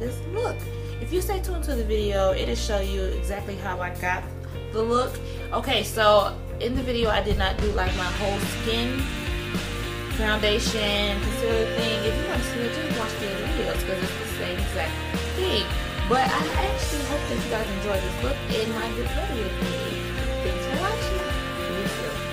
this look. If you stay tuned to the video, it'll show you exactly how I got the look. Okay, so in the video I did not do like my whole skin foundation concealer thing. If you want to see it, just watch the other videos because it's the same exact thing. But I actually hope that you guys enjoyed this look and might get ready with me. Thanks for watching. Peace.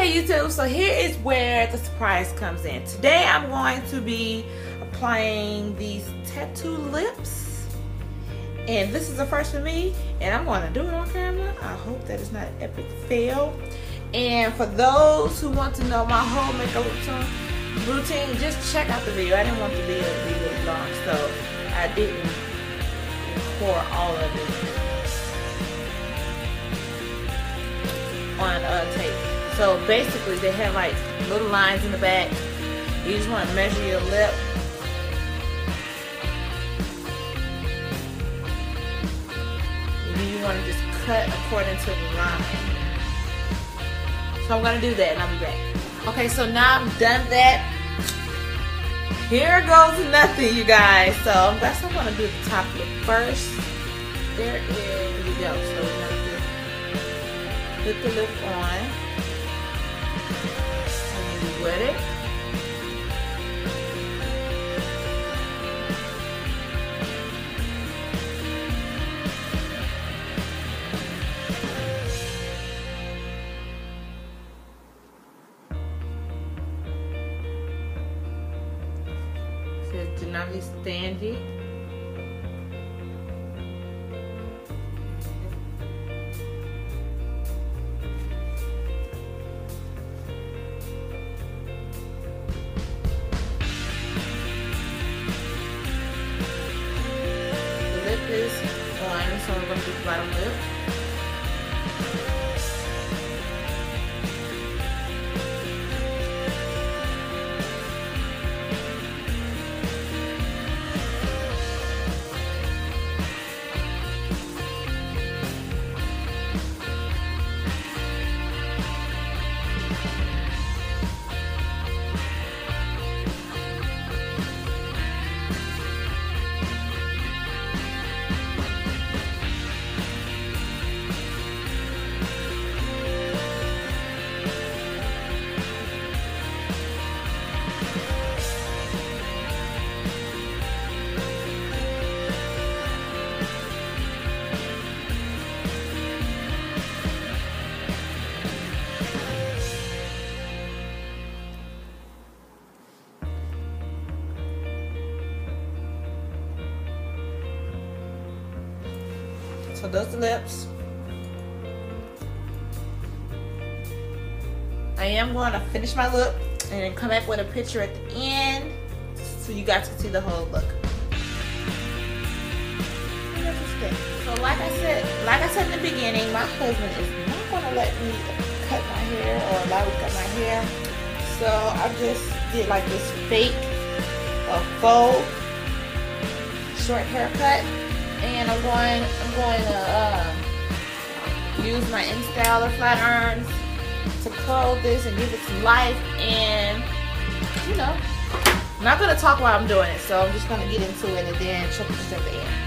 Okay, YouTube, so here is where the surprise comes in. Today I'm going to be applying these tattoo lips. And this is the first for me, and I'm going to do it on camera. I hope that it's not an epic fail. And for those who want to know my whole makeup routine, just check out the video. I didn't want the video to be really long, so I didn't record all of it on tape. So basically they have like little lines in the back. You just want to measure your lip. And then you want to just cut according to the line. So I'm going to do that and I'll be back. Okay, so now I'm done that. Here goes nothing, you guys. So I guess I'm going to do the top lip first. There we go. So we're going to put the lip on. With it. It says do not be stingy. Is on, so I'm going to do the bottom lip. So those are the lips. I am going to finish my look and then come back with a picture at the end so you guys can see the whole look. So like I said in the beginning, my husband is not going to let me cut my hair or allow me to cut my hair. So I just did like this fake faux short haircut. And I'm going to use my InStyle flat irons to curl this and give it some life. And you know, I'm not going to talk while I'm doing it, so I'm just going to get into it and then check this at the end.